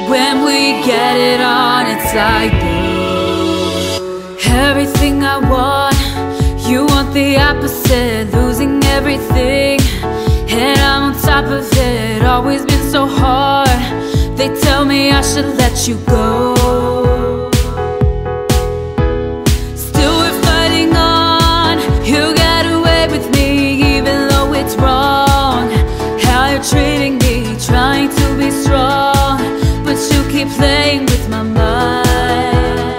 When we get it on, it's like boom. Everything I want, you want the opposite. Losing everything, and I'm on top of it. Always been so hard. They tell me I should let you go. Still we're fighting on. You got away with me, even though it's wrong. How you're treating me, trying to be strong, but you keep playing with my mind.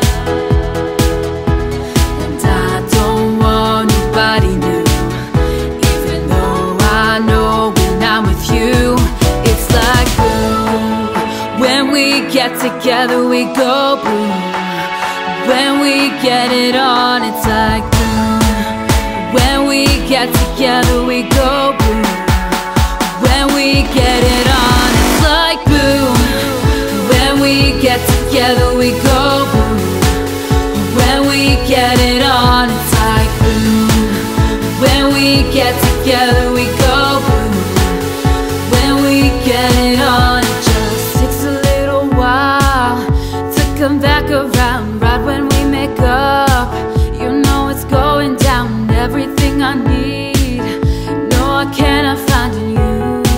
And I don't want nobody new, even though I know when I'm with you, it's like boom. When we get together, we go boom. When we get it on, it's like boom. When we get together, we go boom. When we get it on, it's like boom. When we get together, we go boom. When we get it on, it's like boom. When we get together, we go boom. When we get it on, it just takes a little while to come back around. Right when we make up, you know it's going down. Everything I need, no, I cannot find in you.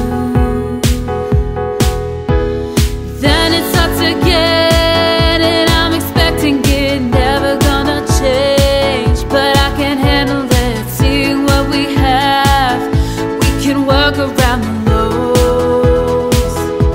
Then it starts again, and I'm expecting it, never gonna change. But I can't handle it, seeing what we have. We can work around the lows.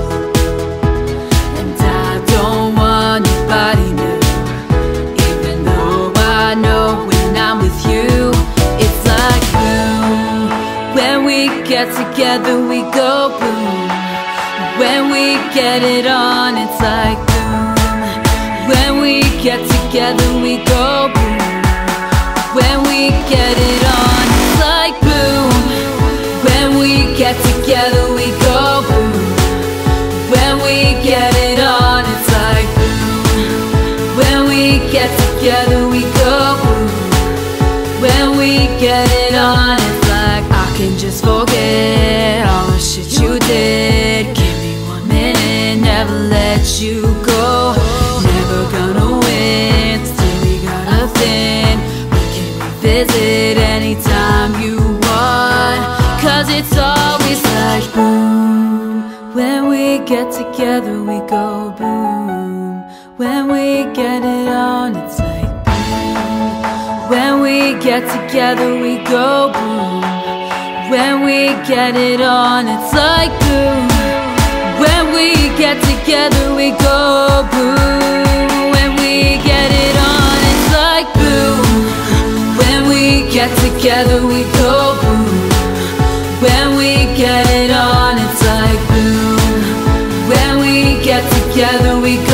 And I don't want nobody new, even though I know when I'm with you, it's like boom. When we get together, we go boom. When we get it on, it's like boom. When we get together, we go boom. When we get it on, it's like boom. When we get together, we go boom. When we get it on, it's like boom. When we get together, we go boom. When we get it on, it's like I can just forget all the shit you did. Give me 1 minute, never let you go. Never gonna win, still we got a thing. We can revisit anytime you want, 'cause it's always like boom. When we get together, we go boom. When we get it on, it's like boom. When we get together, we go boom. When we get it on, it's like boom. When we get together, we go boom. When we get it on, it's like boom. When we get together, we go boom. When we get it on, it's like boom. When we get together, we